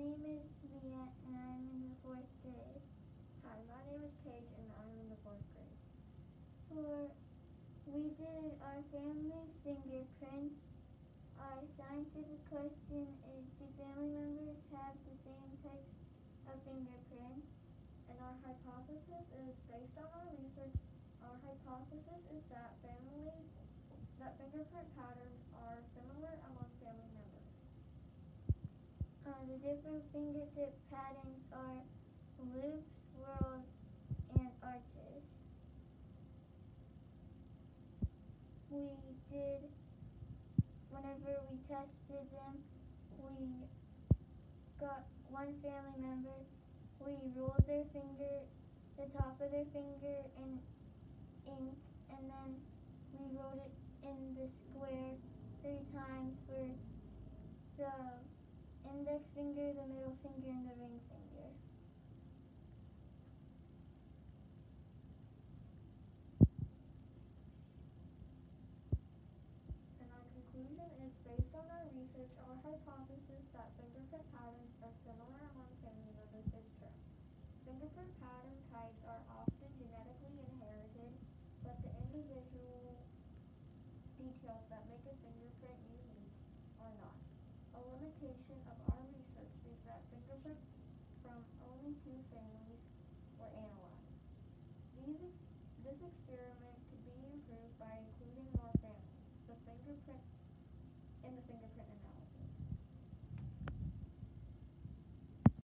name is Leah and I'm in the 4th grade. Hi, my name is Paige and I'm in the 4th grade. We did our family's fingerprints. Our scientific question is, do family members have the same types of fingerprints? And our hypothesis is based on our research. Our hypothesis is that fingerprint patterns are similar among family members. The different fingertip patterns are loops, swirls, and arches. Whenever we tested them, we got one family member, we rolled the top of their finger in ink, and then we wrote it in the square 3 times for the index finger, the middle finger, and the ring finger. And our conclusion is based on our research, our hypothesis that fingerprint patterns